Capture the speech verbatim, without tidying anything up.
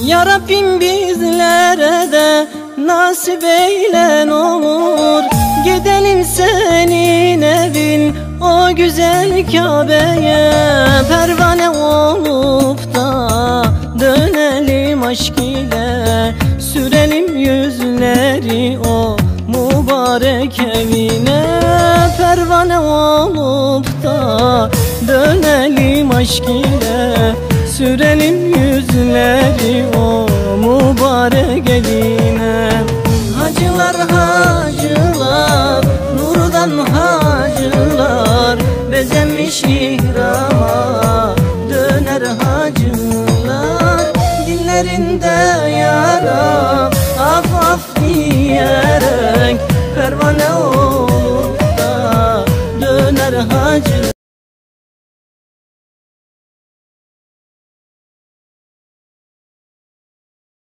Ya Rabbim bizlere de nasip eyle olur. Gidelim senin evin o güzel Kabe'ye, pervane olup da dönelim aşk ile. Sürelim yüzleri o mübarek evine, pervane olup da dönelim aşk ile. Sürelim yüzleri o mübarek evine. Hacılar hacılar, nurdan hacılar, bezenmiş ihrama döner hacılar. Dillerinde yara af af diyerek, pervane olup da döner hacılar.